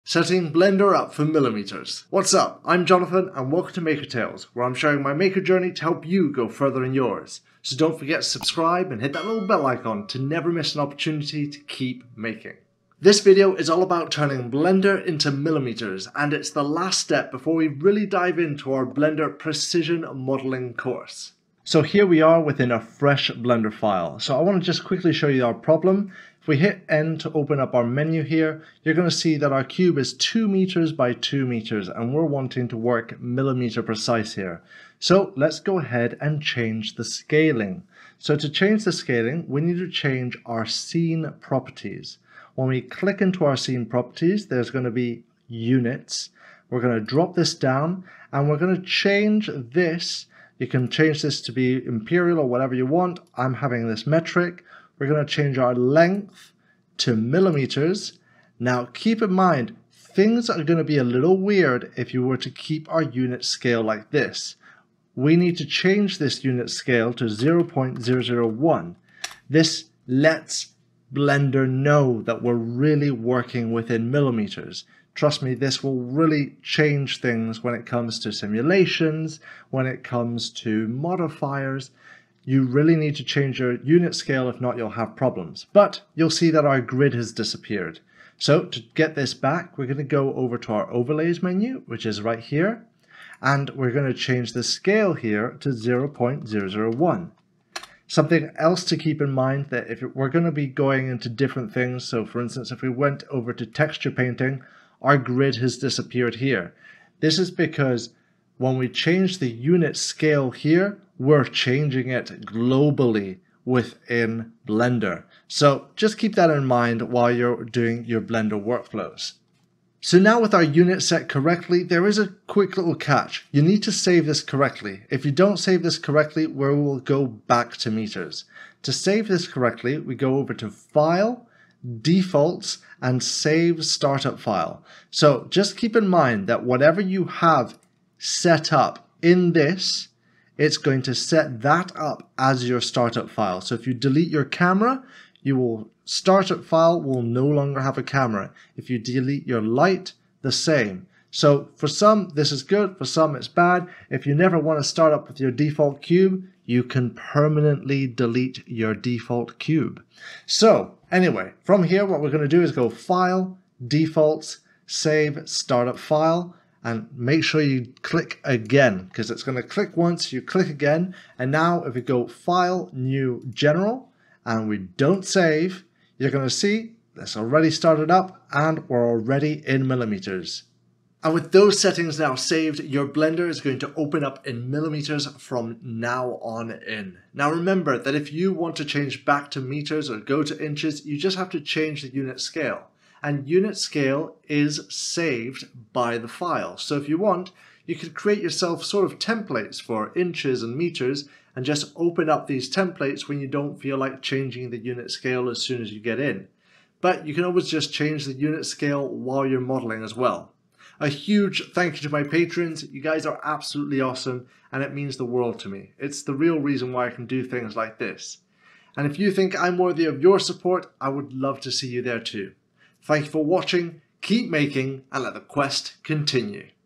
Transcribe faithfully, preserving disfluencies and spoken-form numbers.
Setting Blender up for millimeters. What's up? I'm Jonathan and welcome to Maker Tales, where I'm sharing my maker journey to help you go further in yours. So don't forget to subscribe and hit that little bell icon to never miss an opportunity to keep making. This video is all about turning Blender into millimeters, and it's the last step before we really dive into our Blender Precision Modeling course. So here we are within a fresh Blender file. So I want to just quickly show you our problem. If we hit N to open up our menu here, you're going to see that our cube is two meters by two meters and we're wanting to work millimeter precise here. So let's go ahead and change the scaling. So to change the scaling, we need to change our scene properties. When we click into our scene properties, there's going to be units. We're going to drop this down and we're going to change this. You can change this to be imperial or whatever you want. I'm having this metric. We're going to change our length to millimeters. Now keep in mind, things are going to be a little weird if you were to keep our unit scale like this. We need to change this unit scale to zero point zero zero one. This lets Blender know that we're really working within millimeters. Trust me, this will really change things when it comes to simulations, when it comes to modifiers. You really need to change your unit scale, if not you'll have problems. But you'll see that our grid has disappeared. So to get this back, we're going to go over to our overlays menu, which is right here. And we're going to change the scale here to zero point zero zero one. Something else to keep in mind, that if we're going to be going into different things, so for instance, if we went over to texture painting, our grid has disappeared here. This is because when we change the unit scale here, we're changing it globally within Blender. So just keep that in mind while you're doing your Blender workflows. So now with our unit set correctly, there is a quick little catch. You need to save this correctly. If you don't save this correctly, we will go back to meters. To save this correctly, we go over to File, Defaults, and Save Startup File. So just keep in mind that whatever you have set up in this, it's going to set that up as your startup file. So if you delete your camera, you will startup file will no longer have a camera. If you delete your light, the same. So for some, this is good. For some, it's bad. If you never want to start up with your default cube, you can permanently delete your default cube. So anyway, from here, what we're going to do is go File, Defaults, Save, Startup File, and make sure you click again, because it's going to click once, you click again, and now if we go File, New, General, and we don't save, you're going to see it's already started up and we're already in millimeters. And with those settings now saved, your Blender is going to open up in millimeters from now on in. Now remember that if you want to change back to meters or go to inches, you just have to change the unit scale. And unit scale is saved by the file. So if you want, you could create yourself sort of templates for inches and meters and just open up these templates when you don't feel like changing the unit scale as soon as you get in. But you can always just change the unit scale while you're modeling as well. A huge thank you to my patrons. You guys are absolutely awesome and it means the world to me. It's the real reason why I can do things like this. And if you think I'm worthy of your support, I would love to see you there too. Thank you for watching, keep making, and let the quest continue.